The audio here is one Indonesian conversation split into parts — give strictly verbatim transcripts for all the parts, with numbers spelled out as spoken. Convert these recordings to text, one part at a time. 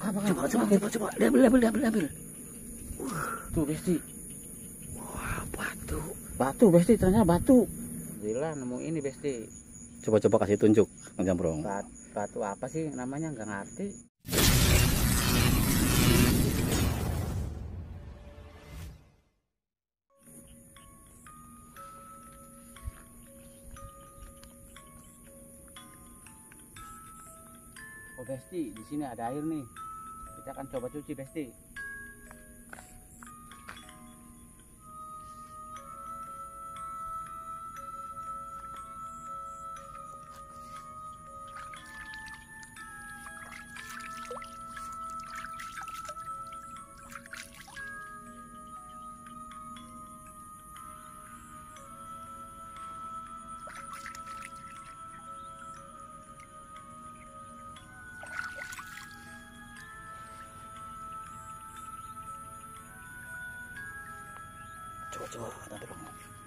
Apa, Coba, coba, coba, coba. Ambil, ambil, ambil, ambil. Tuh Besti. Wah, batu. Batu Besti, ternyata batu. Alhamdulillah nemu ini Besti. Coba-coba kasih tunjuk, Kang Jambrong. Bat, batu apa sih namanya, nggak ngerti. Oh Besti, di sini ada air nih. Kita akan coba cuci Besti. Coba-coba, Kang Jambrong.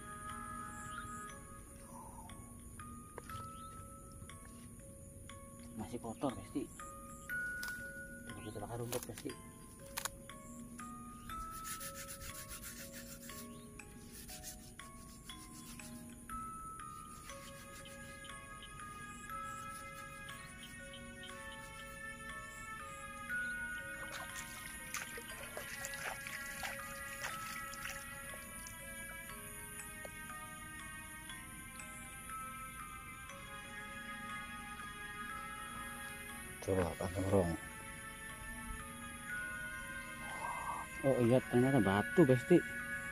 Masih kotor Besti. Tunggu setelah rumput Besti. Coba, Kang Jambrong. Oh iya, ternyata batu Besti.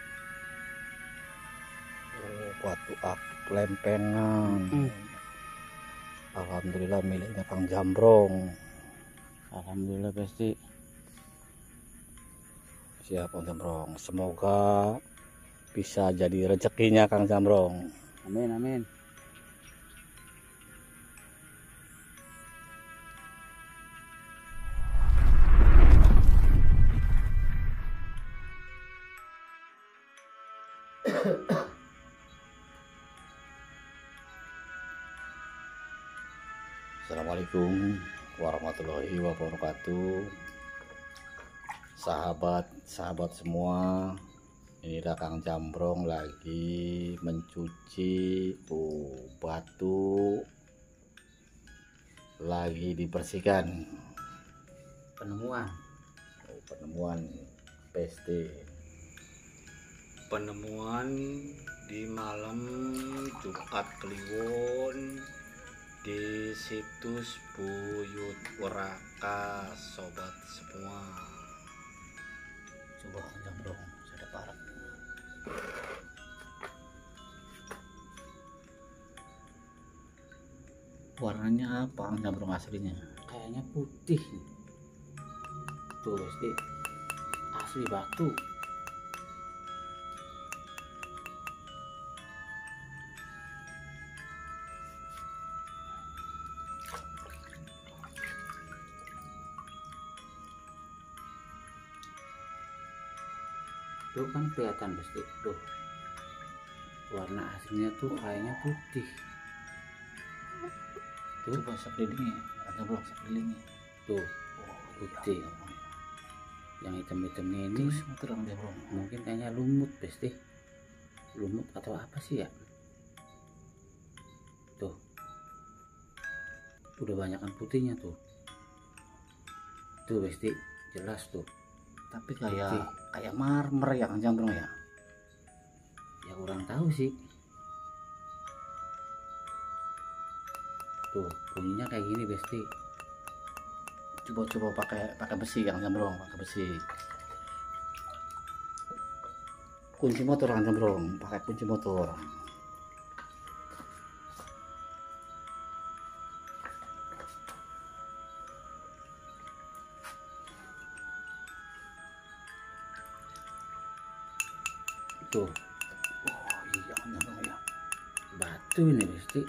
Oh, batu ak lempengan. Hmm. Alhamdulillah miliknya Kang Jambrong. Alhamdulillah Besti. Siap, Kang Jambrong. Semoga bisa jadi rezekinya Kang Jambrong. Amin, amin. Assalamualaikum warahmatullahi wabarakatuh. Sahabat, sahabat semua, inilah Kang Jambrong lagi mencuci tuh batu, lagi dibersihkan. Penemuan. Oh, penemuan Besti. Penemuan di malam Jumat Kliwon di situs Buyut Weraka, sobat semua. Coba Kang Jambrong, saya parah. Warnanya apa Kang Jambrong aslinya? Kayaknya putih. Tuh Besti. Asli batu. Tuh kan kelihatan Besti. Tuh. Warna aslinya tuh kayaknya putih. Tuh. Coba sekelilingnya, Kang Jambrong sekelilingnya. Tuh. Oh, Putih. iya. Yang hitam-hitamnya ini Terus terang Jambrong. mungkin kayaknya lumut Besti. Lumut atau apa sih ya? Tuh. Udah banyakan putihnya tuh. Tuh Besti, jelas tuh. Tapi kayak Putih. kayak marmer ya Kang Jambrong ya. Ya kurang tahu sih. Tuh bunyinya kayak gini Besti. Coba-coba pakai pakai besi Kang Jambrong, pakai besi. Kunci motor Kang Jambrong, pakai kunci motor. Tuh Oh iya Kang Jambrong ya. batu ini Besti.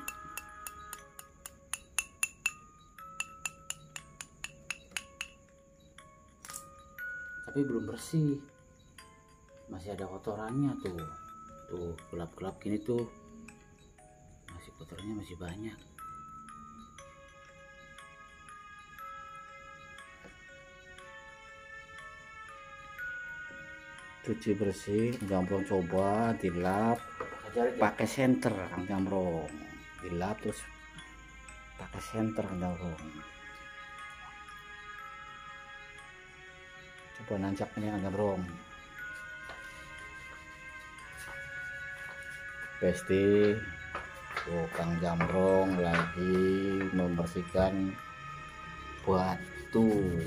Tapi belum bersih. Masih ada kotorannya tuh. Tuh gelap-gelap gini tuh. Masih kotornya masih banyak. cuci bersih. Kang Jambrong coba dilap pakai senter. Kang Jambrong dilap terus pakai senter. Kang Jambrong coba nancap ini. Kang Jambrong Besti. Tuh Kang Jambrong lagi membersihkan batu.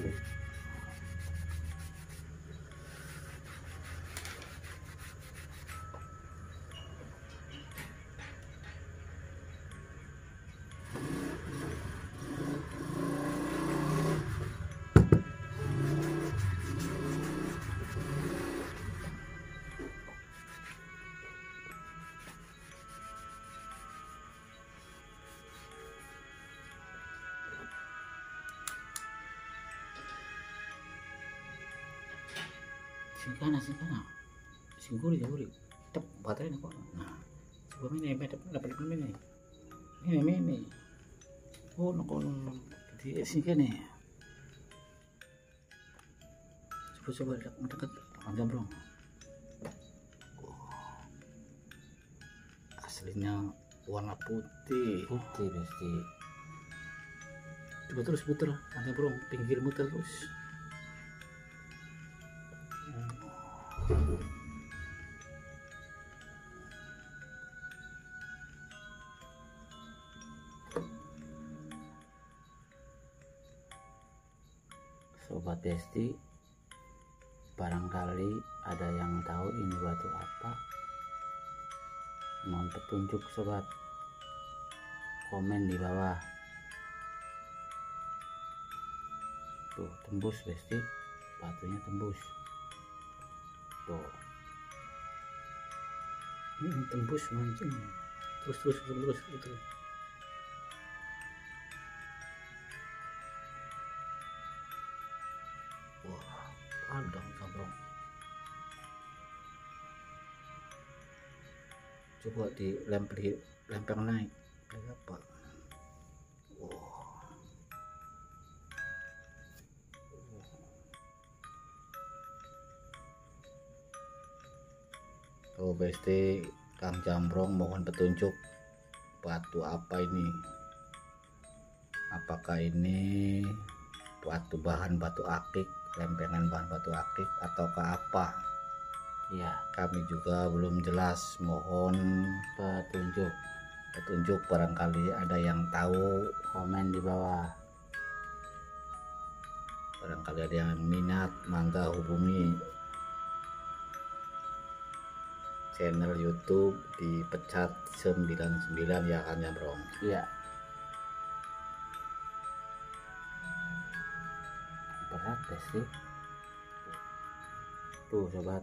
Singkana singkana singguri singguri tep baterai kok. Nah coba ini dapat dapat ini ini ini oh no kono di singkana coba coba dekat Kang Jambrong. Aslinya warna putih. Putih Besti. Coba terus puter Kang Jambrong, pinggir muter terus. Sobat Besti, barangkali ada yang tahu ini batu apa, mohon petunjuk sobat, komen di bawah. Tuh tembus Besti, batunya tembus tuh. Hmm, tembus mancing terus terus terus terus gitu. Wah, padang Jambrong. Coba dilempar lempeng naik kayak apa. Wah. Tuh Besti, Kang Jambrong mohon petunjuk batu apa ini. Apakah ini batu bahan batu akik, lempengan bahan batu akik, ataukah apa? Ya, Kami juga belum jelas. Mohon petunjuk, petunjuk, barangkali ada yang tahu. komen di bawah. Barangkali ada yang minat, mangga hubungi channel YouTube di Pecat sembilan sembilan ya Kang Jambrong. Iya. Berat Besti. Tuh sobat,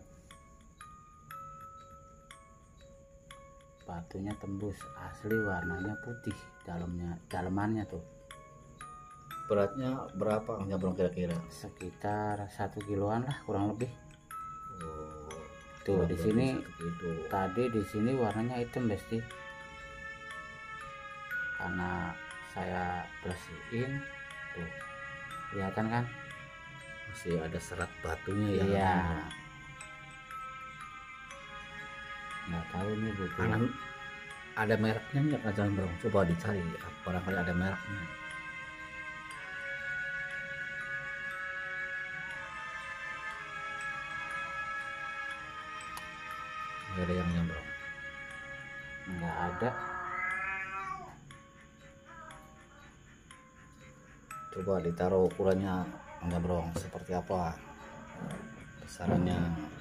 batunya tembus, asli warnanya putih, dalamnya dalamannya tuh Beratnya berapa Kang Jambrong kira-kira? sekitar satu kiloan lah kurang lebih. Oh, Tuh di sini itu. tadi di sini warnanya hitam Besti, karena saya bersihin tuh, kelihatan kan? Masih ada serat batunya ya. Iya. Nggak tahu nih butuh. Ada, ada mereknya nggak Kang Jambrong? Coba dicari, barangkali ada mereknya. Nggak ada yang Jambrong. Nggak ada. Coba ditaruh ukurannya Kang Jambrong seperti apa besarannya.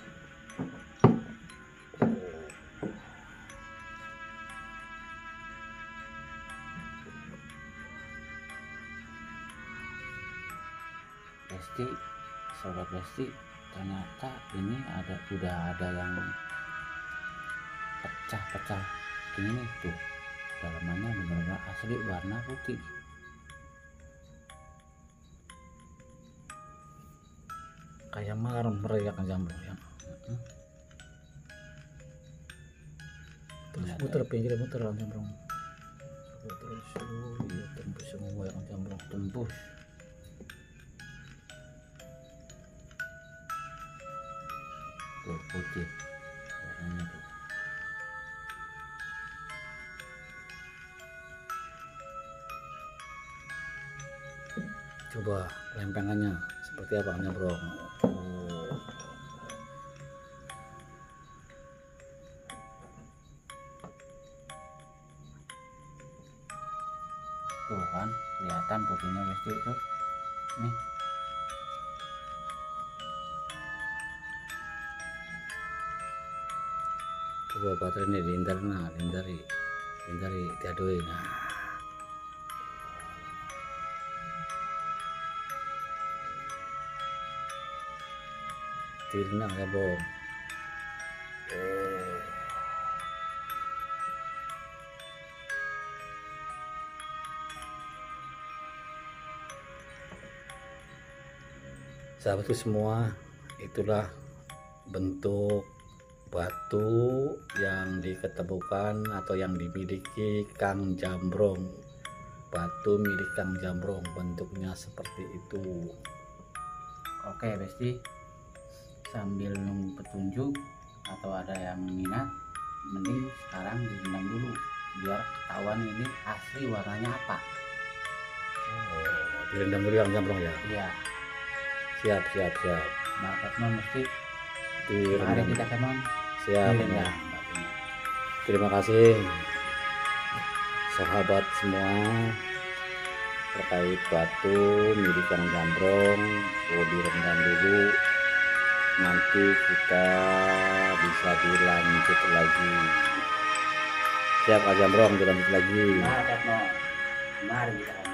Besti, sobat Besti, ternyata ini ada udah ada yang pecah-pecah gini nih tuh, dalamannya benar-benar asli warna putih. Kayak marmer ya Kang Jambrong ya. Terus muter pinggir muter Kang Jambrong. Coba terus, oh iya tembus semua ya Kang Jambrong. Tembus. tuh putih warnanya tuh. Coba lempengannya seperti apa Kang Jambrong. Oh. Tuh kan kelihatan putihnya Besti tuh nih. Coba baterai ini dihindari, nah dihindari dihindari diadui. Nah tirna ya bro. Oh. Sahabatku semua, itulah bentuk batu yang diketemukan atau yang dimiliki Kang Jambrong. Batu milik Kang Jambrong bentuknya seperti itu. Oke Besti, sambil nunggu petunjuk atau ada yang minat, mending sekarang direndam dulu biar ketahuan ini asli warnanya apa. Oh, direndam dulu Kang Jambrong ya. Iya, Siap siap siap. nah Ketmon mesti mari Direndam. kita Ketmon Siap. direndam Ya. batunya. Terima kasih sahabat semua terkait batu milik Kang Jambrong. Oh, direndam dulu, nanti kita bisa dilanjut lagi. Siap Kang Jambrong, dilanjut lagi. Nah Ketmon, mari kita